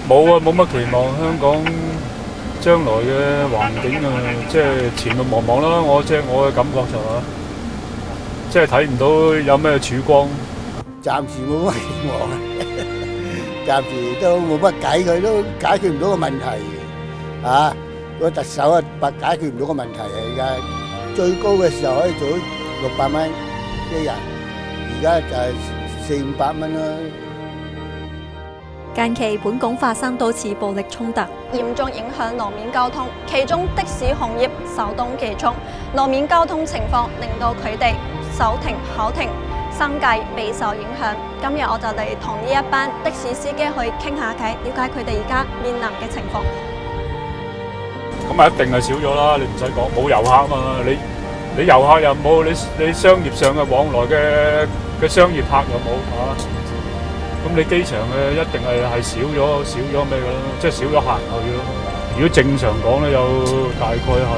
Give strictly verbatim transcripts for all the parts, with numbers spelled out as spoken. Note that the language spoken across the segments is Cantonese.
冇啊，冇乜期望香港將來嘅環境啊，即係前路茫茫啦。我即係我嘅感覺就係，即係睇唔到有咩曙光。 暫時冇乜希望啊，暫時都冇乜計，佢都解決唔到個問題啊！個特首啊，白解決唔到個問題啊！而家最高嘅時候可以做到六百蚊一日，而家就係四五百蚊啦。 近期本港發生多次暴力衝突， 嚴重影響路面交通，其中的士行業首當其衝。路面交通情況令到佢哋手停口停，生計備受影響。今日我就嚟同呢一班的士司機去傾下偈，了解佢哋而家面臨嘅情況。 咁啊，一定係少咗啦！你唔使講，冇遊客啊嘛，你你遊客又冇，你你商業上嘅往來嘅嘅商業客又冇啊！咁你機場嘅一定係係少咗少咗咩㗎啦，即係少咗客人去咯。如果正常講咧，有大概係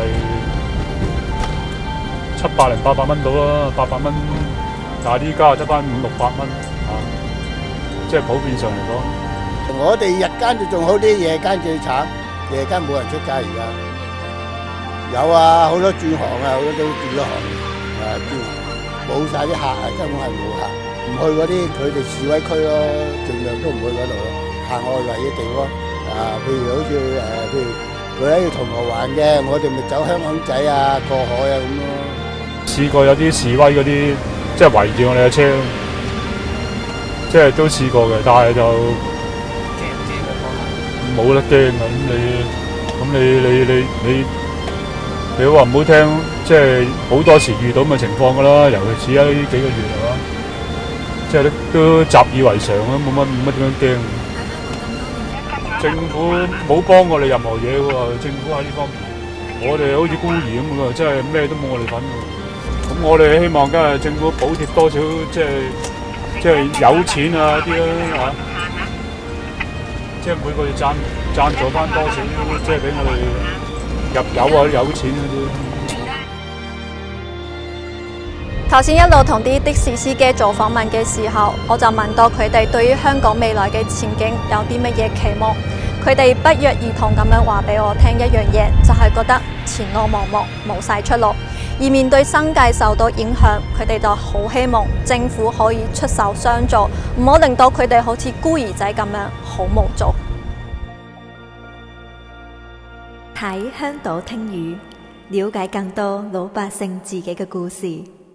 七百零八百蚊到啦，八百蚊。但係呢家得翻五六百蚊啊，即係普遍上嚟講。 我哋日間就仲好啲，夜間最慘。夜間冇人出街而家。有啊，好多轉行啊，好多都轉咗行啊，轉行冇晒啲客啊，根本係冇客。唔去嗰啲佢哋示威區咯，盡量都唔去嗰度咯，行外圍嘅地方啊，譬如好似誒，譬如佢喺銅鑼灣嘅，我哋咪走香港仔啊，過海啊咁咯。 試過有啲示威嗰啲，即係圍住我哋嘅車，即係都試過嘅，但係就冇得驚啊！咁你，咁你你你你你話唔好聽，即係好多時遇到咁嘅情況㗎啦，尤其是喺呢幾個月係嘛。即係都習以為常啦，冇乜冇乜點樣驚。政府冇幫我哋任何嘢喎，政府喺呢方面，我哋好似孤兒咁㗎，真係咩都冇我哋份喎。咁我哋希望梗係政府補貼多少，即係即係有錢啊啲啦嚇，即係每個月贊贊助翻多少，即係俾我哋入油啊有錢嗰啲。 頭先一路同啲的士司機做訪問嘅時候，我就問到佢哋對於香港未來嘅前景有啲乜嘢期望。佢哋不約而同咁樣話俾我聽一樣嘢，就係覺得前路茫茫，冇晒出路。而面對生計受到影響，佢哋就好希望政府可以出手相助，唔好令到佢哋好似孤兒仔咁樣好無助。 睇香島聽雨，了解更多老百姓自己嘅故事。